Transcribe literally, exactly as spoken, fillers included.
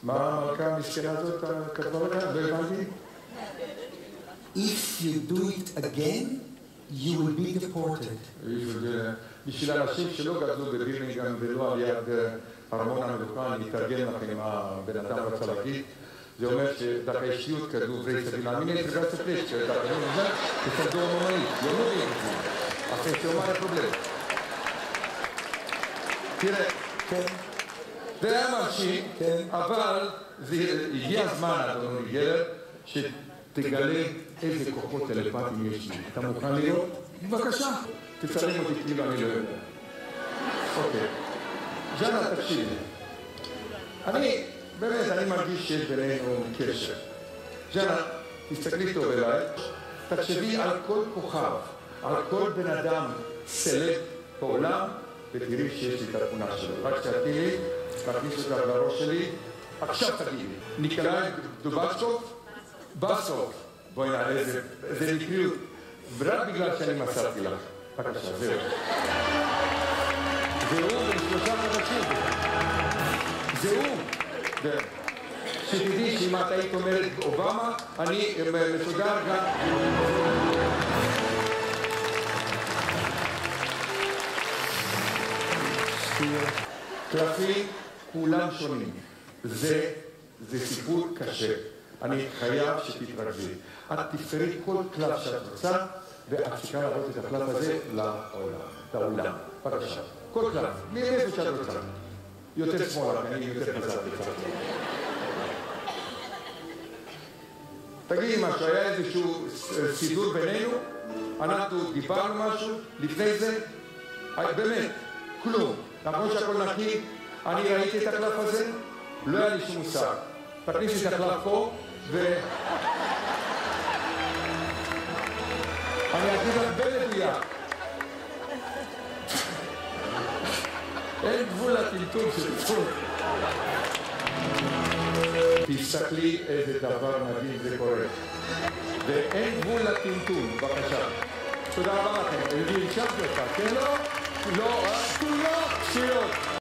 מה המלכה המסכנה הזאת כתבה לך? לא הבנתי? If you do it again, you will be deported. בשביל האנשים שלא גדלו בבירמינגהאם ולא על יד ארמון המלוכה, אני אתרגם לכם מה הבן אדם רצה להגיד. זה אומר שדווקא אישיות כזו vrei la mine trebuia să pleci, că dacă nu mergi, îți să două mămării. Eu nu vin cu tine. Asta este o mare problemă. תראה, זה אמרתי, אבל הגיע הזמן, אדוני גלר, שתגלה איזה כוחות טלפטיים יש לי. אתה מוכן לראות? בבקשה. תצלם אותי כאילו אני לא יודע. אוקיי. ז'אנה, תקשיב. אני, באמת, אני מרגיש שיש בינינו קשר. ז'אנה, תסתכלי טוב אליי. תחשבי על כל כוכב, על כל בן אדם סלב בעולם, ותראי שיש לי את התמונה שלו. רק שתתני לי, תכניס אותה לראש שלי. עכשיו תגידי. ניקולאי דובצ'קוב? בסוף. בואי נעלה, זה מקריות. ורק בגלל שאני מסרתי לך. בבקשה, זהו. זהו, בן שלושה חודשים. זהו. שתדעי שאם את היית אומרת אובמה, אני מסודר גם... קלפים כולם שונים. זה, זה סיפור קשה. אני חייב שתתרכזי. את תפתרי כל קלף שאת רוצה, ואת צריכה להראות את הקלף הזה לעולם, לעולם. בבקשה. כל קלף, מאיפה שאת רוצה. יותר שמאלה, אני יותר חזק בצד. תגידי משהו, היה איזשהו סידור בינינו? אנחנו דיברנו משהו? לפני זה? באמת, כלום. נכון שהכל נקי? אני ראיתי את הקלף הזה? לא היה לי שום מושג. תכניסי את הקלף פה, ו... אני אגיד לך במדויק. אין גבול לטלטול של צור. תסתכלי איזה דבר מדהים זה קורה. ואין גבול לטלטול, בבקשה. תודה רבה לכם. אני המשכתי אותך, כן לא? לא, רק כולו, שיות.